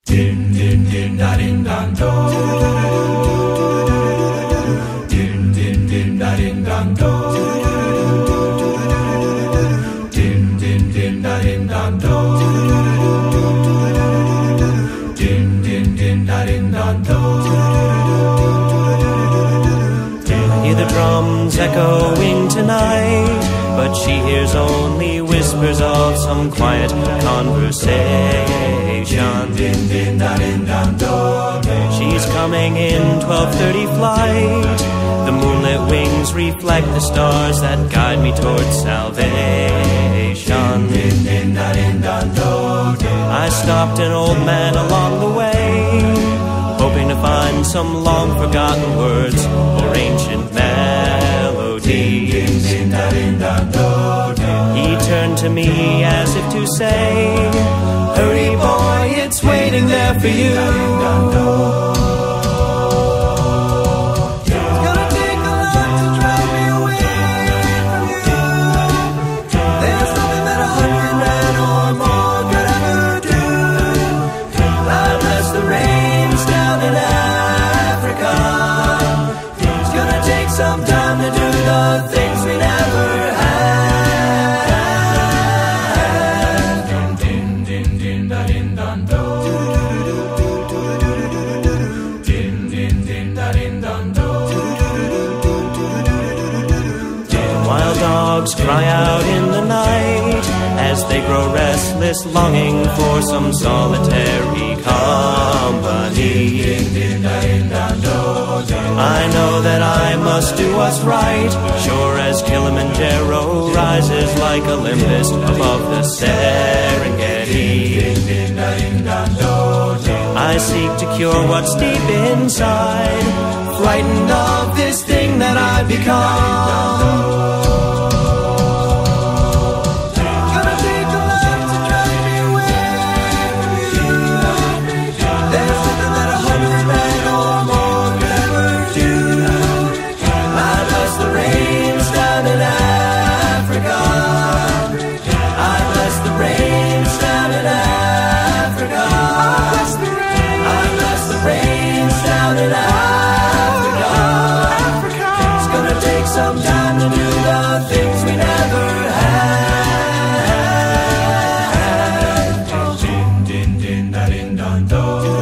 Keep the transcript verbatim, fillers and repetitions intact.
Din din din da din dan do. Din din din da din dan do. Din din din da din dan do. Din din din da din dan do. Hear the drums echoing tonight, but she hears only whispers of some quiet conversation. She's coming in twelve thirty flight. The moonlit wings reflect the stars that guide me towards salvation. I stopped an old man along the way, hoping to find some long-forgotten words or ancient melodies. He turned to me as if to say, hurry boy, it's waiting there for you. Some time to do the things we never had. Din din din da din dan do. Din din din da din dan do. Wild dogs cry out in the night as they grow restless, longing for some solitary company. I know that I must do what's right, sure as Kilimanjaro rises like Olympus above the Serengeti. I seek to cure what's deep inside, frightened of this thing that I've become. Some time to do the things we never had. Din din din da din dan do.